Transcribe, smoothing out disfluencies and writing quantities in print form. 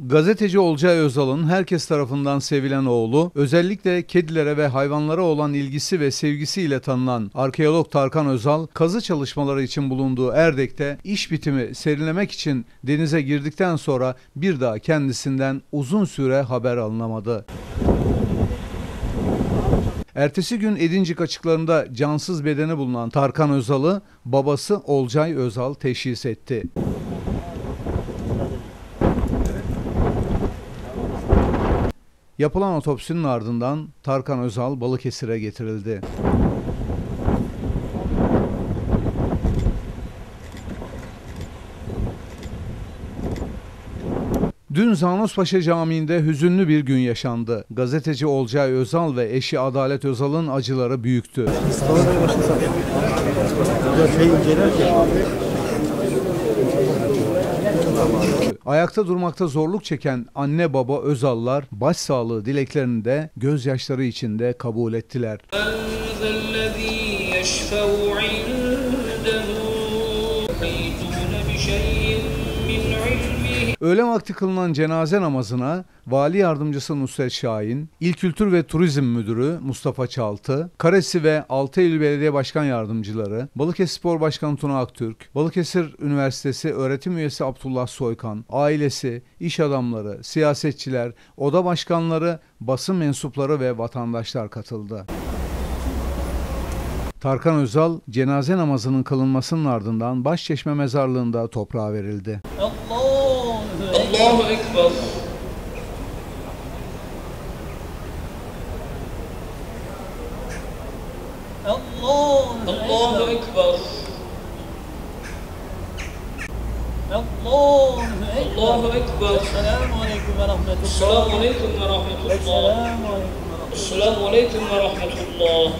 Gazeteci Olcay Özal'ın herkes tarafından sevilen oğlu, özellikle kedilere ve hayvanlara olan ilgisi ve sevgisiyle tanınan arkeolog Tarkan Özal, kazı çalışmaları için bulunduğu Erdek'te iş bitimi serinlemek için denize girdikten sonra bir daha kendisinden uzun süre haber alınamadı. Ertesi gün Edincik açıklarında cansız bedeni bulunan Tarkan Özal'ı babası Olcay Özal teşhis etti. Yapılan otopsinin ardından Tarkan Özal Balıkesir'e getirildi. Dün Zanospaşa Camii'nde hüzünlü bir gün yaşandı. Gazeteci Olcay Özal ve eşi Adalet Özal'ın acıları büyüktü. Ayakta durmakta zorluk çeken anne baba Özallar başsağlığı dileklerini de gözyaşları içinde kabul ettiler. Öğle vakti kılınan cenaze namazına Vali Yardımcısı Nusret Şahin, İl Kültür ve Turizm Müdürü Mustafa Çaltı, Karesi ve 6 Eylül Belediye Başkan Yardımcıları, Balıkesirspor Başkanı Tuna Aktürk, Balıkesir Üniversitesi öğretim üyesi Abdullah Soykan, ailesi, iş adamları, siyasetçiler, oda başkanları, basın mensupları ve vatandaşlar katıldı. Tarkan Özal, cenaze namazının kılınmasının ardından Başçeşme Mezarlığı'nda toprağa verildi. Allahu Ekber. Allahu Ekber. Allahu Ekber. Esselamu Aleyküm ve Rahmetullah. Esselamu Aleyküm ve Rahmetullah. Esselamu Aleyküm ve Rahmetullah.